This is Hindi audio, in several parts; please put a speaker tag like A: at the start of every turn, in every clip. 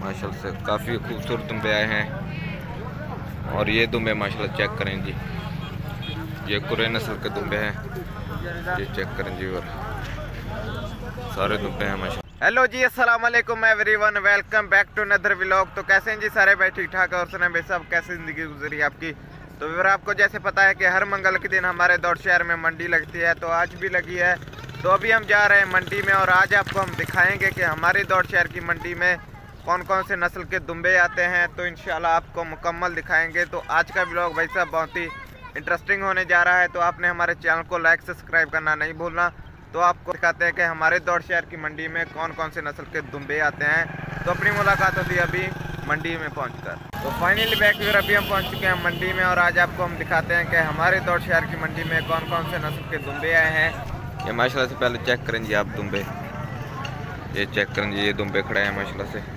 A: माशाल्लाह से काफ़ी खूबसूरत दुम्बे आए हैं। और ये दुम्बे माशाल्लाह चेक करें जी, ये कुरे नस्ल के दुम्बे हैं, ये चेक करें जी। और सारे दुम्बे हैं माशाल्लाह। हेलो जी, अस्सलाम वालेकुम everyone, welcome back to another vlog. तो कैसे हैं जी सारे भाई, ठीक ठाक है? और सुना भाई सब कैसे ज़िंदगी गुजरी आपकी। तो फिर आपको जैसे पता है कि हर मंगल के दिन हमारे दौड़ शहर में मंडी लगती है, तो आज भी लगी है। तो अभी हम जा रहे हैं मंडी में और आज आपको हम दिखाएंगे कि हमारे दौड़ शहर की मंडी में कौन कौन से नस्ल के दुम्बे आते हैं। तो इंशाल्लाह आपको मुकम्मल दिखाएंगे। तो आज का व्लॉग भाई साहब बहुत ही इंटरेस्टिंग होने जा रहा है। तो आपने हमारे चैनल को लाइक सब्सक्राइब करना नहीं भूलना। तो आपको दिखाते हैं कि हमारे दौड़ शहर की मंडी में कौन कौन से नस्ल के दुम्बे आते हैं। तो अपनी मुलाकात होती है अभी मंडी में पहुंचकर। तो फाइनली बैक फिर अभी हम पहुंच चुके हैं मंडी में और आज आपको हम दिखाते हैं कि हमारे दौड़ शहर की मंडी में कौन कौन से नस्ल के दुम्बे आए हैं। ये माशाल्लाह से पहले चेक करें जी आप दुम्बे, ये चेक करें जी, ये दुम्बे खड़े हैं माशाल्लाह से।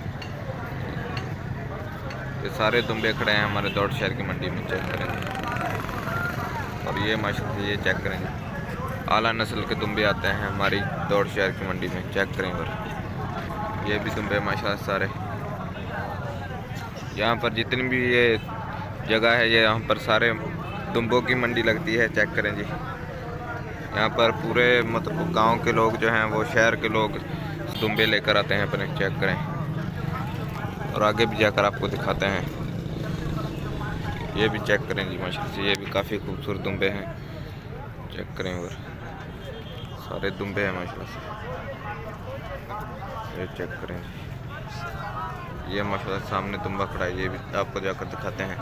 A: ये सारे दुम्बे खड़े हैं हमारे दौड़ शहर की मंडी में, चेक करें जी। और ये माशाल्लाह से ये चेक करें जी, आला नस्ल के दुम्बे आते हैं हमारी दौड़ शहर की मंडी में, चेक करें। और ये भी दुम्बे माशाल्लाह सारे, यहाँ पर जितनी भी ये जगह है ये यहाँ पर सारे दुम्बों की मंडी लगती है, चेक करें जी। यहाँ पर पूरे मतलब गांव के लोग जो हैं वो शहर के लोग दुम्बे लेकर आते हैं अपने, चेक करें। और आगे भी जाकर आपको दिखाते हैं। ये भी चेक करें जी माशाल्लाह से, ये भी काफ़ी खूबसूरत दुम्बे हैं, चेक करें। और सारे दुम्बे हैं माशाल्लाह से, ये चेक करें जी। ये माशाल्लाह सामने दुम्बा खड़ा है, ये भी आपको जाकर दिखाते हैं।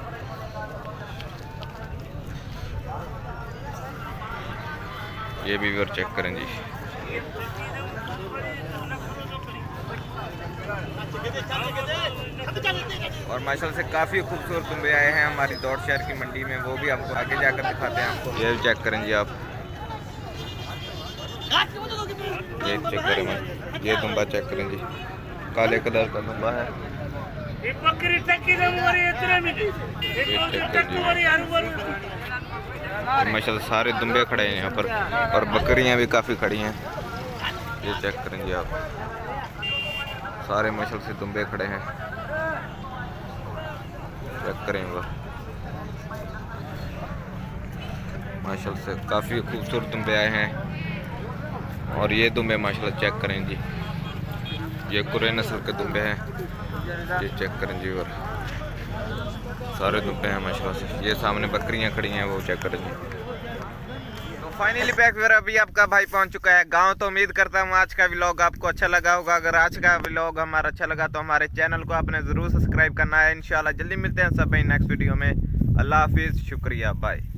A: ये भी और चेक करें जी। और माशाल्लाह से काफ़ी खूबसूरत दुम्बे आए हैं हमारी दौड़ शहर की मंडी में, वो भी आपको आगे जाकर दिखाते हैं आपको। ये भी चेक करें जी आप, ये चेक करें, ये दुम्बा चेक करें जी, काले कलर का दुम्बा है। माशाल्लाह सारे दुम्बे खड़े हैं यहाँ पर और बकरियाँ भी काफ़ी खड़ी हैं, ये चेक करें जी आप। सारे माशाल्लाह से दुम्बे खड़े हैं, चेक करें। वो माशाल्लाह से काफ़ी खूबसूरत दुम्बे आए हैं। और ये दुम्बे माशाल्लाह चेक करें जी, ये कुरे नस्ल के दुम्बे हैं, ये चेक करें जी। और सारे दुम्बे हैं माशाल्लाह से। ये सामने बकरियां खड़ी हैं, वो चेक करें जी। तो फाइनली बैक फिर अभी आपका भाई पहुंच चुका है गांव। तो उम्मीद करता हूं आज का व्लॉग आपको अच्छा लगा होगा। अगर आज का व्लॉग हमारा अच्छा लगा तो हमारे चैनल को आपने ज़रूर सब्सक्राइब करना है। इंशाल्लाह जल्दी मिलते हैं सब नेक्स्ट वीडियो में। अल्लाह हाफिज़, शुक्रिया, बाय।